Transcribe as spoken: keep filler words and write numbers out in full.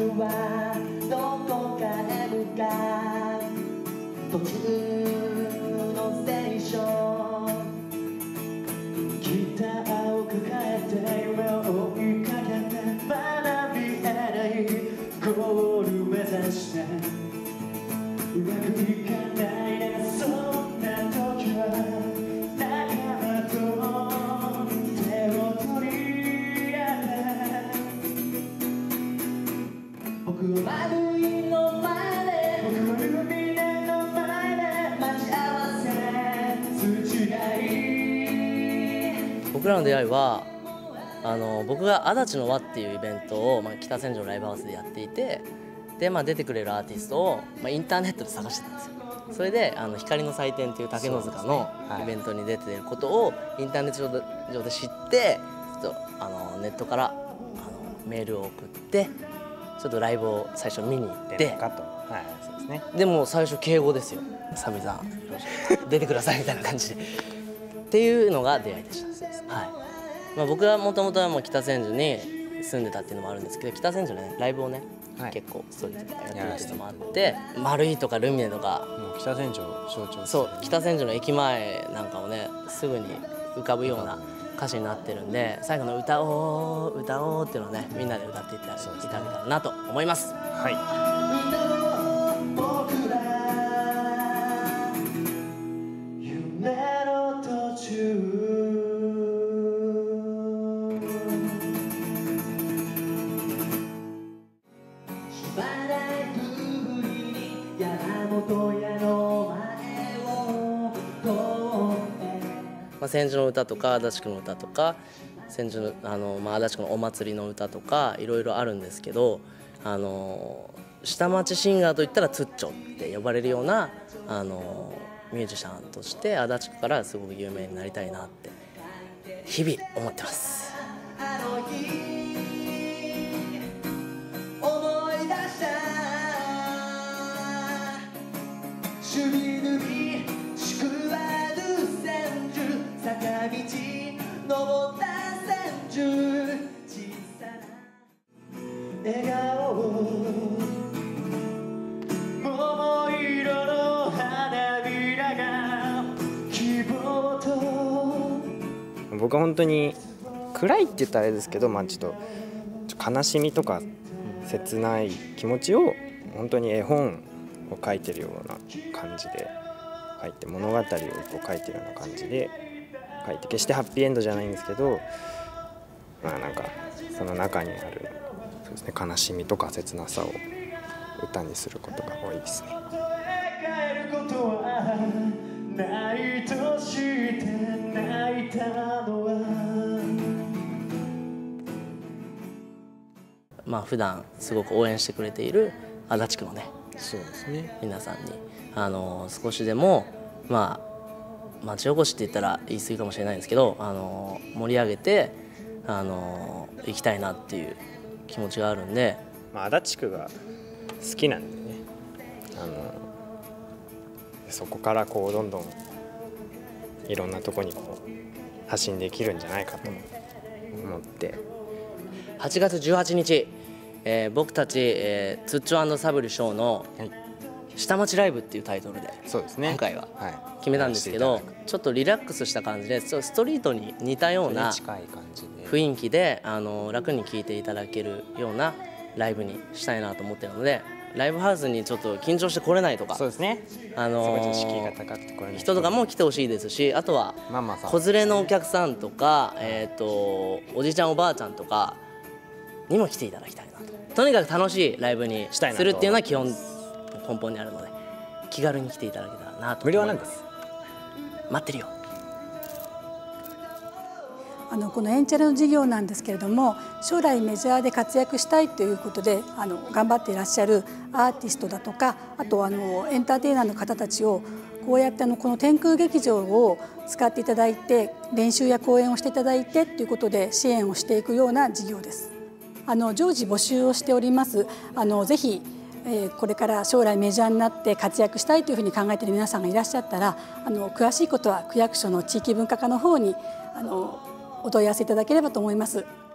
はどこかへ向かう途中のステーションギターを抱えて夢を追いかけてまだ見えないゴール目指してうまくいかないなそんな時は仲間と手を取り合って僕は丸いの前で僕はルミネの前で待ち合わせすちがい僕らの出会いはあの僕が足立の輪っていうイベントを、まあ、北千住のライブハウスでやっていてで、まあ、出てくれるアーティストを、まあ、インターネットで探してたんですよ。それであの光の祭典っていう竹の塚のイベントに出ていることをインターネット上で知ってちょっとあのネットからあのメールを送ってちょっとライブを最初見に行って、 はい、そうですね。 でも最初敬語ですよ。サミさん出てくださいみたいな感じでっていうのが出会いでした。はい。まあ、僕はもともとはもう北千住に住んでたっていうのもあるんですけど北千住ねライブをね、はい、結構ストリートとかやってるっていうのもあって丸いとかルミネとかもう北千住を象徴する、 そう北千住の駅前なんかをねすぐに浮かぶような歌詞になってるんで最後の歌おう歌おうっていうのをねみんなで歌っていただけたらなと思います。 はい。 まあ、千住の歌とか足立区の歌とか千住のあの、まあ、足立区のお祭りの歌とかいろいろあるんですけどあの下町シンガーといったらツッチョって呼ばれるようなあのミュージシャンとして足立区からすごく有名になりたいなって日々思ってます。 笑顔桃色の花びらが希望と僕は本当に暗いって言ったらあれですけど、まあ、ちょっと悲しみとか切ない気持ちを本当に絵本を書いてるような感じで書いて物語をこう書いてるような感じで書いて決してハッピーエンドじゃないんですけど、まあなんかその中にあるそうですね悲しみとか切なさを歌にすることが多いですね。 まあ普段すごく応援してくれている足立区のね、 そうですね。 皆さんにあの少しでもまあ町おこしって言ったら言い過ぎかもしれないんですけど、あの盛り上げてあの行きたいなっていう気持ちがあるんで、 まあ、足立区が好きなんでね、あのそこからこうどんどんいろんなとこにこう発信できるんじゃないかと思って。 はちがつじゅうはちにち、えー、僕たち、えー、ツッチョ&サブリショーの下町ライブっていうタイトルでそうですね、 今回は決めたんですけど、ちょっとリラックスした感じでストリートに似たような雰囲気であの楽に聴いていただけるようなライブにしたいなと思ってるので、ライブハウスにちょっと緊張して来れないとか、 そうですね、 あの人とかも来てほしいですし、あとは子連れのお客さんとか、えーとおじいちゃんおばあちゃんとかにも来ていただきたいなと。とにかく楽しいライブにするっていうのは基本根本にあるので、気軽に来ていただけたらなと思います。無料なんです。待ってるよ。 あのこのエンチャラの事業なんですけれども、将来メジャーで活躍したいということであの頑張っていらっしゃるアーティストだとか、あとあのエンターテイナーの方たちをこうやってあのこの天空劇場を使っていただいて練習や公演をしていただいてということで支援をしていくような事業です。あの常時募集をしております。あのぜひえこれから将来メジャーになって活躍したいというふうに考えている皆さんがいらっしゃったら、あの詳しいことは区役所の地域文化課の方にあのお問い合わせいただければと思います。